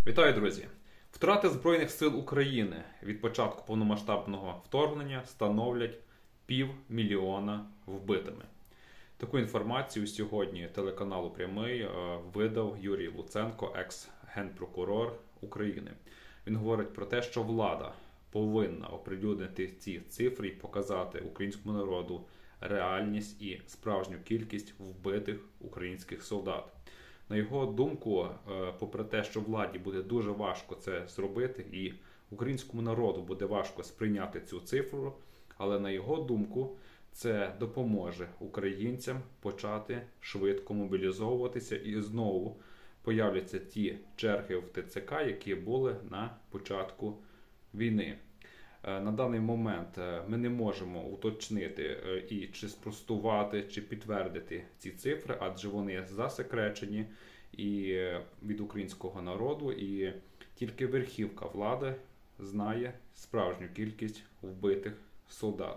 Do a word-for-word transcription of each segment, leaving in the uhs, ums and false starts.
Вітаю, друзі! Втрати Збройних сил України від початку повномасштабного вторгнення становлять півмільйона вбитими. Таку інформацію сьогодні телеканалу «Прямий» видав Юрій Луценко, екс-генпрокурор України. Він говорить про те, що влада повинна оприлюднити ці цифри і показати українському народу реальність і справжню кількість вбитих українських солдат. На його думку, попри те, що владі буде дуже важко це зробити і українському народу буде важко сприйняти цю цифру, але на його думку це допоможе українцям почати швидко мобілізовуватися і знову появляться ті черги в ТЦК, які були на початку війни. На даний момент ми не можемо уточнити і чи спростувати, чи підтвердити ці цифри, адже вони засекречені і від українського народу, і тільки верхівка влади знає справжню кількість вбитих солдат.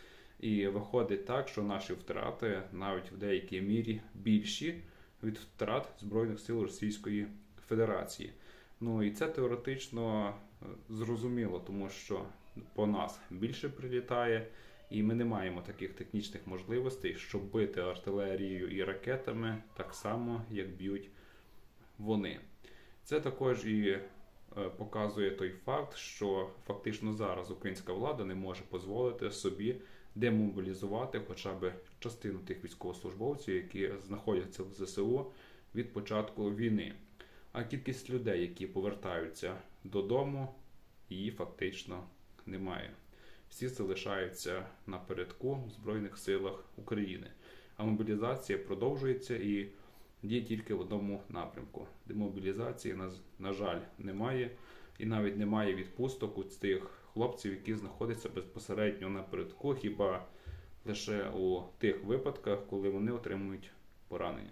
І виходить так, що наші втрати навіть в деякій мірі більші від втрат Збройних сил Російської Федерації. Ну і це теоретично зрозуміло, тому що по нас більше прилітає, і ми не маємо таких технічних можливостей, щоб бити артилерією і ракетами так само, як б'ють вони. Це також і показує той факт, що фактично зараз українська влада не може дозволити собі демобілізувати хоча б частину тих військовослужбовців, які знаходяться в ЗСУ від початку війни. А кількість людей, які повертаються додому, її фактично немає. Всі залишаються напередку в Збройних силах України. А мобілізація продовжується і діє тільки в одному напрямку. Демобілізації, на, на жаль, немає. І навіть немає відпусток у тих хлопців, які знаходяться безпосередньо напередку, хіба лише у тих випадках, коли вони отримують поранення.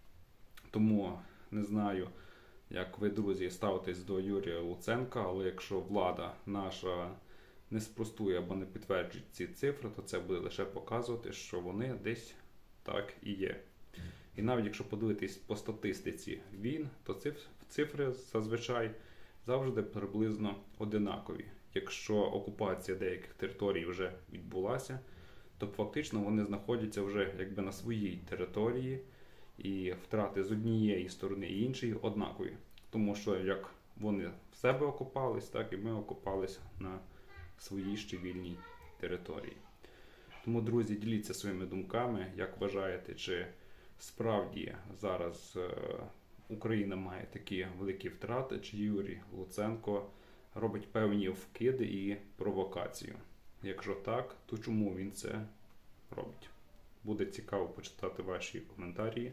Тому не знаю, як ви, друзі, ставитесь до Юрія Луценка, але якщо влада наша не спростує або не підтверджує ці цифри, то це буде лише показувати, що вони десь так і є. І навіть якщо подивитись по статистиці війн, то цифри зазвичай завжди приблизно одинакові. Якщо окупація деяких територій вже відбулася, то фактично вони знаходяться вже якби на своїй території, і втрати з однієї сторони і іншої однакові. Тому що як вони в себе окопались, так і ми окопались на своїй ще вільній території. Тому, друзі, діліться своїми думками, як вважаєте, чи справді зараз Україна має такі великі втрати, чи Юрій Луценко робить певні вкиди і провокацію. Якщо так, то чому він це робить? Буде цікаво почитати ваші коментарі.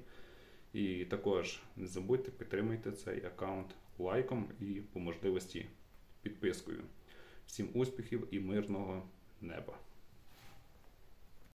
І також не забудьте, підтримайте цей аккаунт лайком і по можливості підпискою. Всім успіхів і мирного неба!